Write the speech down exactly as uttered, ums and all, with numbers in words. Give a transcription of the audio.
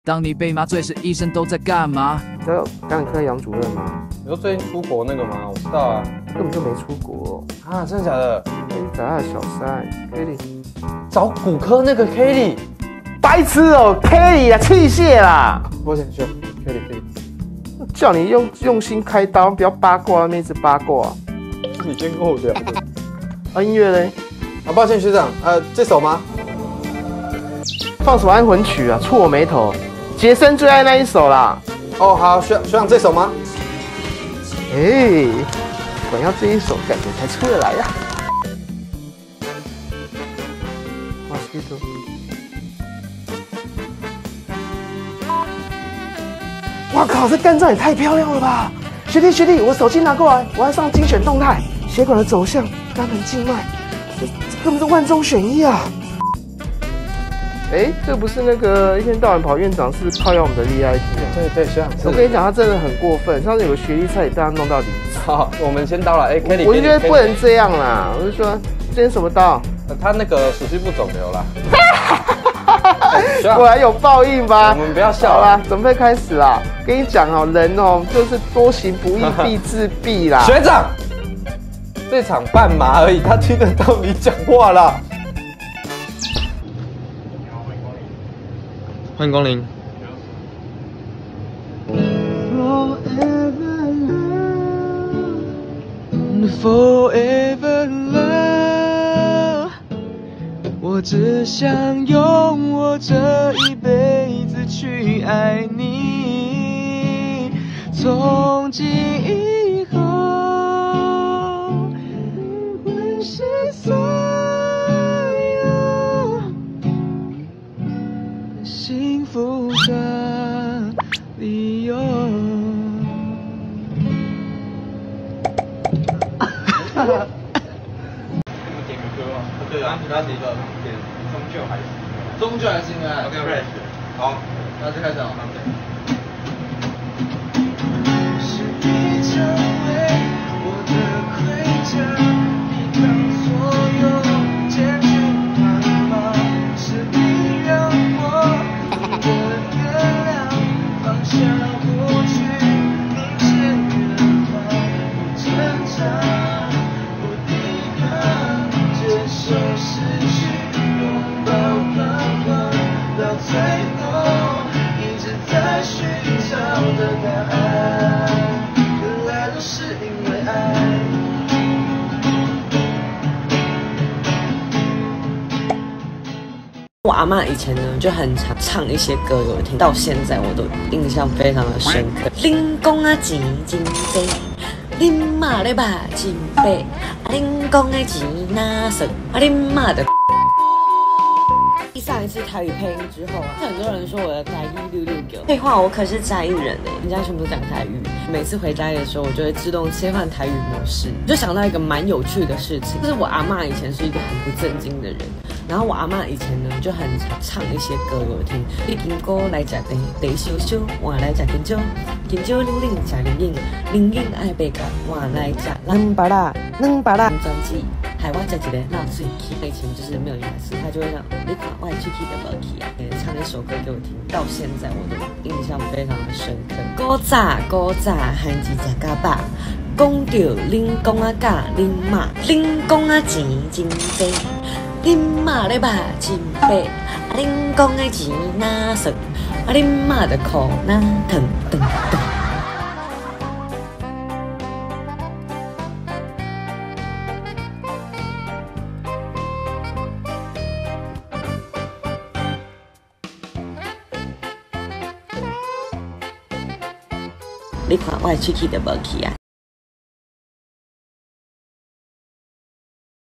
当你被麻醉时，医生都在干嘛？ 知道感染科杨主任吗？ 你说最近出国那个吗？我知道啊。 根本就没出国啊，真的假的？ 可以找他的小三 Kelly， 找骨科那个 Kelly， 白痴哦 ，Kelly 啊，器械啦。 我先去 Kelly Kelly， 叫你用用心开刀，不要八卦，那边一直八卦。 你先跟我聊。 啊，音乐嘞？ 啊，抱歉学长，呃，这首吗？ 放什么安魂曲啊？触我眉头，杰森最爱那一首啦。 哦，好，学学长这首吗？ 哎，管要这一首，感觉才出得来呀、啊。Mosquito。哇靠，这肝脏也太漂亮了吧！学弟学弟，我手机拿过来，我要上精选动态，血管的走向、肝盆静脉，这这根本是万中选一啊！哎，这不是那个一天到晚跑院长室靠要我们的 V I P 啊？ 对对，学长， 我跟你讲，他真的很过分。上次有个学弟差点被他弄到离职。 好，我们先刀了。哎 ，Kelly， 我就觉得不能这样啦。我就说，这是什么刀？ 他那个手机部肿瘤啦。 果然有报应吧？ 我们不要笑好啦，准备开始啦。跟你讲哦，人哦，就是多行不义必自毙啦。 学长，这场半麻而已，他听得到你讲话啦。欢迎光临。 Forever love， 我只想用我这一辈子去爱你，从今以后你会是所有幸福的理由。哈哈，你们点个歌吗？对啊，然后哪个点？终究还是终究还是应该 OK right， 好，那就开始了。是你成为我的盔甲，抵挡所有艰巨繁忙，是你让我懂得原谅，放下过去，明显远方，不挣扎。手失去，拥抱彷徨，到最后一直在寻找的答案，原来都是因为爱。 我阿嬷以前呢就很常唱一些歌给我听，到现在我都印象非常的深刻。恁讲啊钱真多，恁妈咧肉真白，啊恁讲的钱哪算？啊恁妈的！上一次台语配音之后啊，很多人说我的台语六六九。废话，我可是嘉义人哎，人家全部都讲台语。每次回家的时候，我就会自动切换台语模式。就想到一个蛮有趣的事情，就是我阿嬷以前是一个很不正经的人，然后我阿嬷以前呢就很常唱一些歌给我听。你金哥来食茶，茶烧烧，我来食金蕉，金蕉冷冷食冷饮，冷饮爱白咖，我来食冷巴拉，冷巴拉专辑。海外这几个闹水气，以前就是没有牙齿，他就会让你看外出去的无去啊，唱一首歌给我听，到现在我都印象非常的深刻。古早古早汉字食甲饱，讲到恁讲啊甲恁妈，恁讲啊钱真多，恁妈咧肉真白，啊恁讲的钱哪算？啊恁妈的裤哪疼疼疼。你看我的喙齿就无去啊。